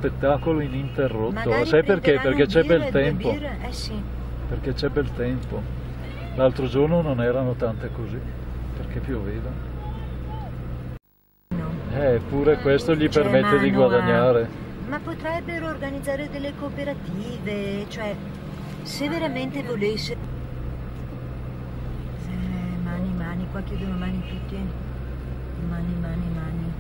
spettacolo ininterrotto. Magari Sai perché? Perché c'è bel due tempo. birre, sì. Perché c'è bel tempo. L'altro giorno non erano tante così, perché pioveva. No. Pure questo gli Cioè, permette di Manu, guadagnare. ma potrebbero organizzare delle cooperative, cioè se veramente volesse. Mani, qua chiedono mani tutti. Mani.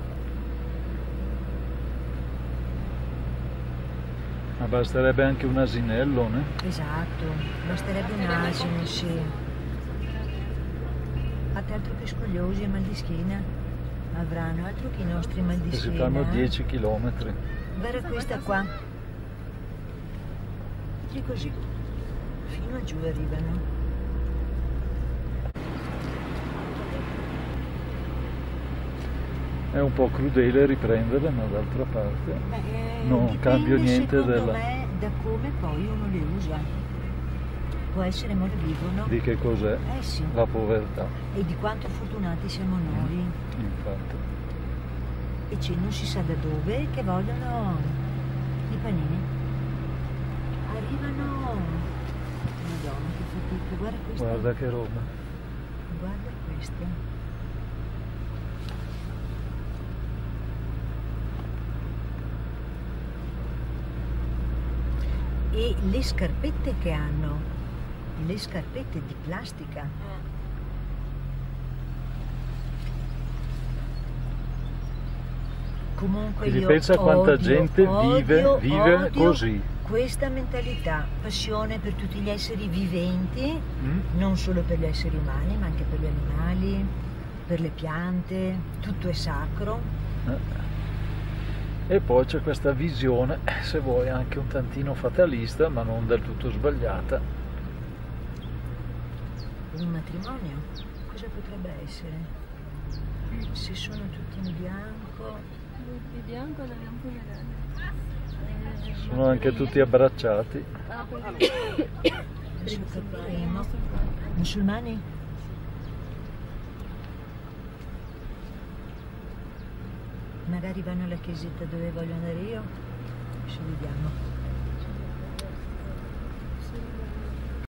Ma basterebbe anche un asinello, né? Esatto, basterebbe un asino, sì. Fate altro che scogliosi e mal di schiena. Avranno altro che i nostri mal di Che si schiena. fanno 10 chilometri. Guarda questa qua. Tutti così. Fino a giù arrivano. È un po' crudele riprenderle, ma d'altra parte non cambio niente secondo me, da come poi uno le usa. Può essere modo vivo, no? di che cos'è Sì. la povertà. E di quanto fortunati siamo noi. Infatti. E c'è non si sa da dove che vogliono i panini. Arrivano. Madonna, che fatica. Guarda questa. Guarda che roba. Guarda questa. E le scarpette che hanno, le scarpette di plastica. Comunque Quindi io pensa quanta odio, gente odio vive così. Questa mentalità, passione per tutti gli esseri viventi, non solo per gli esseri umani, ma anche per gli animali, per le piante, tutto è sacro. E poi c'è questa visione, se vuoi anche un tantino fatalista, ma non del tutto sbagliata. Un matrimonio, cosa potrebbe essere? Se sono tutti in bianco. Di bianco e bianco nerato. Sono anche tutti abbracciati. Adesso capiremo. Musulmani? Magari vanno alla chiesetta dove voglio andare io. Adesso vediamo.